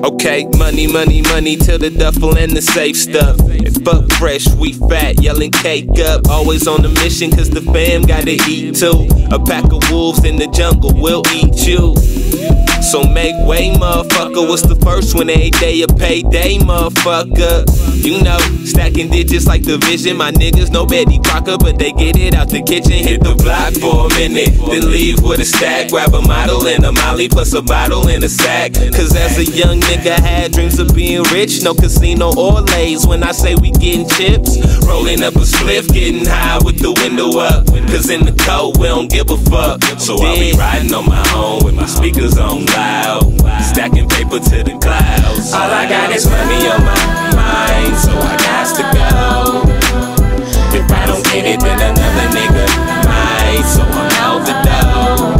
Okay, money, money, money till the duffel and the safe stuff. And fuck fresh, we fat, yelling cake up. Always on the mission cause the fam gotta eat too. A pack of wolves in the jungle will eat you. So make way, motherfucker. What's the first one? Every day a payday, motherfucker. You know, stacking digits like the vision. My niggas know Betty Crocker, but they get it out the kitchen. Hit the block for a minute, then leave with a stack. Grab a model and a molly plus a bottle and a sack. Cause as a young nigga had dreams of being rich. No casino or lays when I say we getting chips. Rolling up a spliff, getting high with the window up. Cause in the cold we don't give a fuck. So I'll be riding on my own with my speakers on loud, stacking paper to the clouds. All I got is money on my mind, so I got to go. If I don't get it, then another nigga might. So I'm out the door,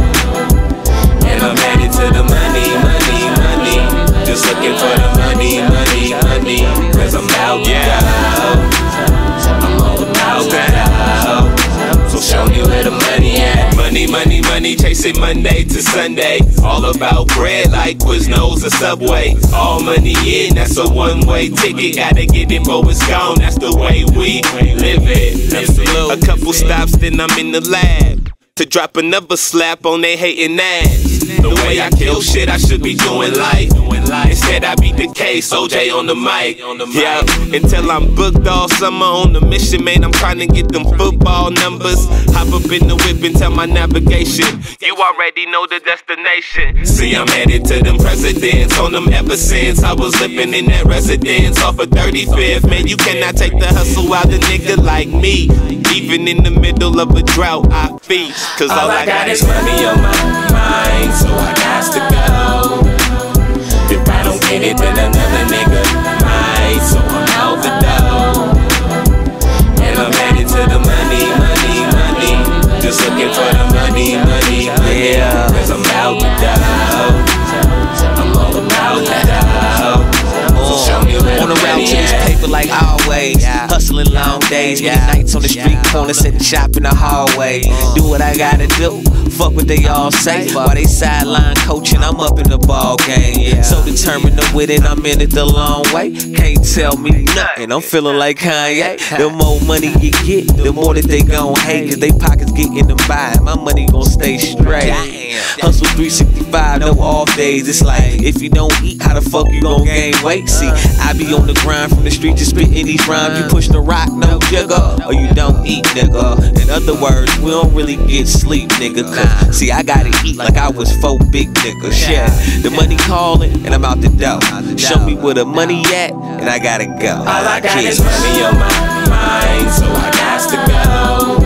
and I'm headed to the money, money, money. Just looking for the money, money, money. Cause I'm out to go. I'm all about that. So show me where the money at. Money, money, money, chasing Monday to Sunday. All about bread like Quiznos or Subway. All money in, that's a one-way ticket. Gotta get it before it's gone, that's the way we live it. A couple stops, then I'm in the lab to drop another slap on they hating ass. The way I kill shit, I should be doing life. Instead I beat the case, OJ on the mic. Yeah, until I'm booked all summer on the mission, man. I'm trying to get them football numbers. Hop up in the whip and tell my navigation. You already know the destination. See, I'm headed to them presidents on them ever since I was living in that residence off of 35th. Man, you cannot take the hustle out of a nigga like me. Even in the middle of a drought, I feast. Cause all I got is money on my mind, so I got to go. If I don't get it, then another nigga might. So I'm out the door, and I'm headed to the money, money, money. Just looking for the money, money, money. Yeah. Cause I'm out the door, I'm all about that. So show me where on the route to this paper like always. Hustling long days, many nights on the street corner, setting shop in the hallway. Do what I gotta do, fuck what they all say. While they sideline coaching, I'm up in the ball game. So determined to win it, I'm in it the long way. Can't tell me nothing, I'm feeling like Kanye. The more money you get, the more that they gon' hate. Cause they pockets getting them by, my money gon' stay straight. Hustle 365, no off days. It's like, if you don't eat, how the fuck you gon' gain weight? See, I be on the grind from the street, just spitting these rhymes. You push the rock, no jigger, or you don't eat, nigga. In other words, we don't really get sleep, nigga. Cause, see, I gotta eat like I was 4 big niggas. Yeah, the money calling, and I'm out the door. Show me where the money at, and I gotta go. All I got is money on my mind, so I got to go.